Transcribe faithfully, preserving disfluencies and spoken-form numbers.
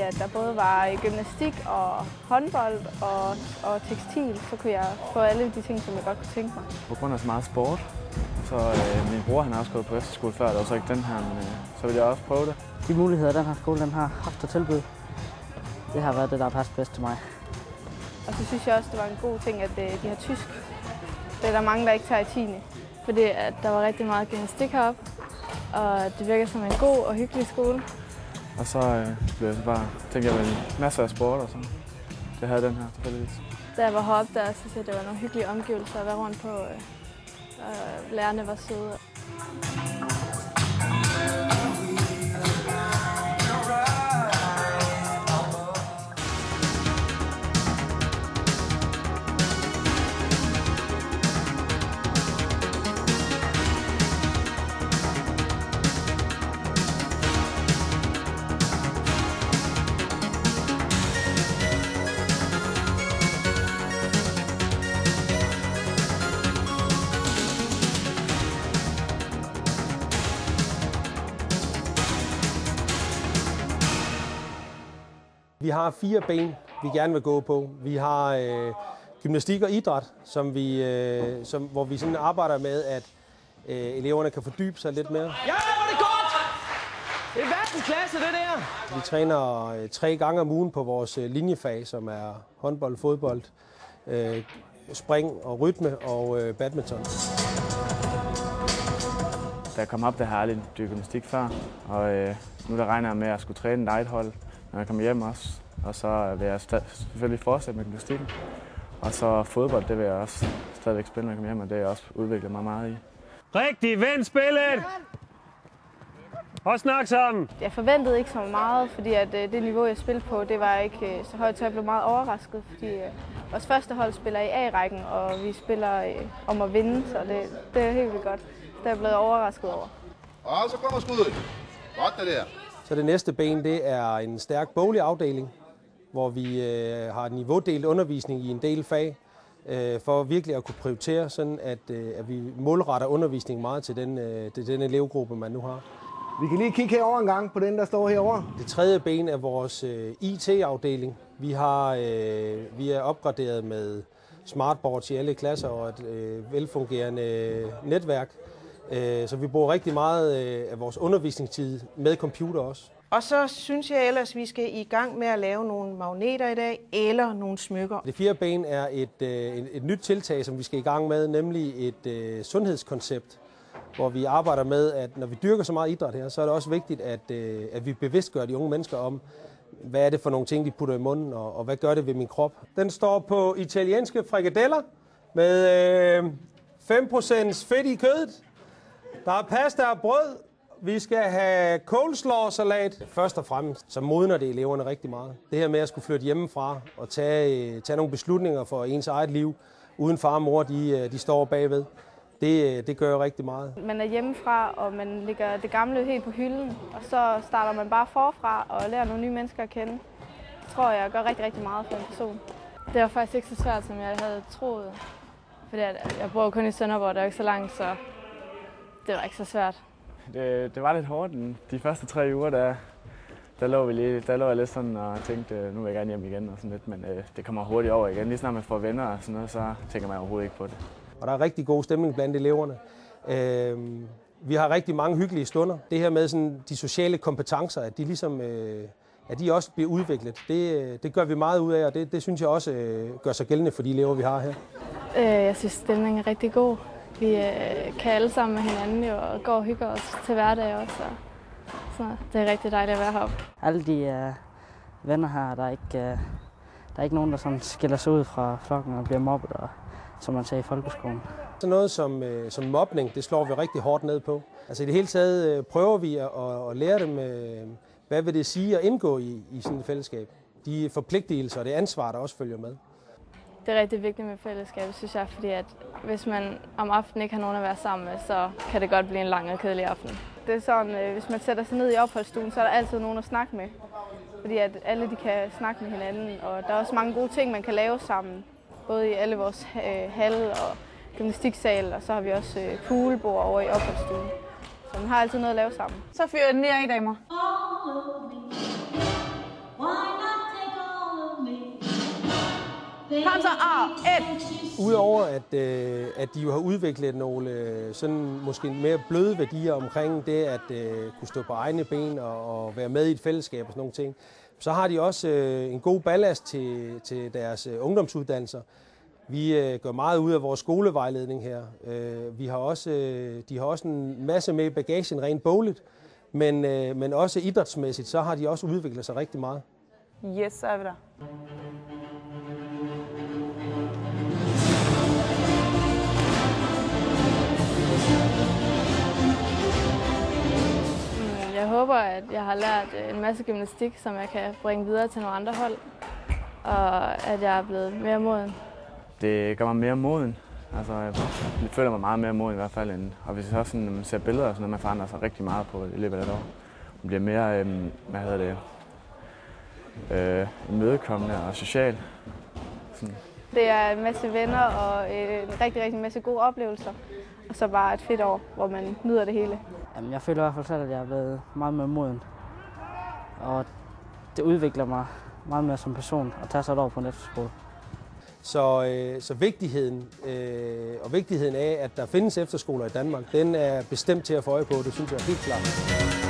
at der både var gymnastik og håndbold og, og tekstil, så kunne jeg få alle de ting, som jeg godt kunne tænke mig. På grund af så meget sport, så øh, min bror han har også gået på efterskole før, det var så ikke den her, men øh, så vil jeg også prøve det. De muligheder, den her skole den har haft at tilbyde, det har været det, der har passet bedst til mig. Og så synes jeg også, det var en god ting, at øh, de har tysk. Det er der mange, der ikke tager i tiende Fordi at der var rigtig meget gymnastik heroppe, og det virker som en god og hyggelig skole. Og så øh, blev jeg bare, tænkte jeg vel masser af sport og sådan. Det havde den her tilfældigvis. Da jeg var heroppe der, så synes jeg, det var nogle hyggelige omgivelser at være rundt på, øh, og lærerne var søde. Vi har fire ben, vi gerne vil gå på. Vi har øh, gymnastik og idræt, som vi, øh, som, hvor vi sådan arbejder med, at øh, eleverne kan fordybe sig lidt mere. Ja, hvor det godt! Det er verdensklasse, det der! Vi træner øh, tre gange om ugen på vores øh, linjefag, som er håndbold, fodbold, øh, spring og rytme og øh, badminton. Da jeg kom op, der har jeg aldrig dyrket gymnastik før, og øh, nu der regner jeg med at skulle træne et eget hold, når jeg kommer hjem også. Og så vil jeg selvfølgelig fortsætte med gymnastikken. Og så fodbold, det vil jeg også stadigvæk spille, når jeg kommer hjem, og det er jeg også udviklet mig meget i. Rigtig, vend spillet! Og snak sammen! Jeg forventede ikke så meget, fordi at det niveau, jeg spillede på, det var ikke så højt, så jeg blev meget overrasket. Fordi vores første hold spiller i A-rækken, og vi spiller om at vinde, så det, det er helt vildt godt. Det er jeg blevet overrasket over. Og så kommer skuddet. Godt det der. Så det næste ben, det er en stærk boglig afdeling, hvor vi øh, har niveaudelt undervisning i en del fag, øh, for virkelig at kunne prioritere, sådan at, øh, at vi målretter undervisning meget til den, øh, til den elevgruppe, man nu har. Vi kan lige kigge herover en gang på den, der står herovre. Det tredje ben er vores øh, I T-afdeling. Vi, har, øh, vi er opgraderet med smartboards i alle klasser og et øh, velfungerende netværk. Så vi bruger rigtig meget af vores undervisningstid med computer også. Og så synes jeg ellers, at vi skal i gang med at lave nogle magneter i dag, eller nogle smykker. Det fjerde ben er et, et, et nyt tiltag, som vi skal i gang med, nemlig et uh, sundhedskoncept, hvor vi arbejder med, at når vi dyrker så meget idræt her, så er det også vigtigt, at, uh, at vi bevidstgør de unge mennesker om, hvad er det for nogle ting, de putter i munden, og, og hvad gør det ved min krop. Den står på italienske frikadeller med uh, fem procent fedt i kødet. Der er pasta og brød. Vi skal have coleslaw-salat. Først og fremmest, så modner det eleverne rigtig meget. Det her med at skulle flytte hjemmefra og tage, tage nogle beslutninger for ens eget liv, uden far og mor, de, de står bagved. Det, det gør jo rigtig meget. Man er hjemmefra, og man lægger det gamle helt på hylden, og så starter man bare forfra og lærer nogle nye mennesker at kende. Det tror jeg gør rigtig, rigtig meget for en person. Det var faktisk ikke så svært, som jeg havde troet. Fordi jeg bor kun i Sønderborg, der er ikke så langt, så det var ikke så svært. Det, det var lidt hårdt. De første tre uger, der, der, lå, vi lige, der lå jeg lidt sådan og tænkte, nu vil jeg gerne hjem igen og sådan lidt, men øh, det kommer hurtigt over igen. Lige snart man får venner og sådan noget, så tænker man overhovedet ikke på det. Og der er rigtig god stemning blandt eleverne. Øh, vi har rigtig mange hyggelige stunder. Det her med sådan, de sociale kompetencer, at de, ligesom, øh, at de også bliver udviklet, det, det gør vi meget ud af, og det, det synes jeg også øh, gør sig gældende for de elever, vi har her. Øh, jeg synes, stemningen er rigtig god. Vi øh, kan alle sammen med hinanden jo, og går og hygger os til hverdag også. Så det er rigtig dejligt at være heroppe. Alle de øh, venner her, der er, ikke, øh, der er ikke nogen, der sådan skiller sig ud fra flokken og bliver mobbet, og, som man sagde i folkeskolen. Så noget som, øh, som mobning, det slår vi rigtig hårdt ned på. Altså i det hele taget øh, prøver vi at, at lære dem, øh, hvad vil det sige at indgå i, i sådan et fællesskab. De forpligtelser og det ansvar, der også følger med. Det er rigtig vigtigt med fællesskab, synes jeg, fordi at hvis man om aftenen ikke har nogen at være sammen med, så kan det godt blive en lang og kedelig aften. Det er sådan, at hvis man sætter sig ned i opholdsstuen, så er der altid nogen at snakke med. Fordi at alle de kan snakke med hinanden, og der er også mange gode ting, man kan lave sammen. Både i alle vores hal og gymnastiksal, og så har vi også fuglebord over i opholdsstuen. Så man har altid noget at lave sammen. Så fyrer den lige af, damer. Kom så, og et. Udover at, øh, at de jo har udviklet nogle øh, sådan måske mere bløde værdier omkring det at øh, kunne stå på egne ben og, og være med i et fællesskab og sådan nogle ting, så har de også øh, en god ballast til, til deres øh, ungdomsuddannelser. Vi øh, gør meget ud af vores skolevejledning her. Øh, vi har også, øh, de har også en masse med i bagagen rent bogligt, men, øh, men også idrætsmæssigt, så har de også udviklet sig rigtig meget. Yes, så er vi der. Jeg håber, at jeg har lært en masse gymnastik, som jeg kan bringe videre til nogle andre hold, og at jeg er blevet mere moden. Det gør mig mere moden. Altså, jeg føler mig meget mere moden i hvert fald. End, og hvis jeg også sådan, når man ser billeder, og sådan noget, man forandrer sig rigtig meget på i løbet af et år. Man bliver mere, øh, hvad hedder det, øh, imødekommende og social. Sådan. Det er en masse venner og en rigtig, rigtig masse gode oplevelser. Og så bare et fedt år, hvor man nyder det hele. Jamen, jeg føler i hvert fald selv, at jeg er blevet meget mere moden. Og det udvikler mig meget mere som person at tage sig et år på en efterskole. Så, øh, så vigtigheden, øh, og vigtigheden af, at der findes efterskoler i Danmark, den er bestemt til at få øje på, det synes jeg helt klart.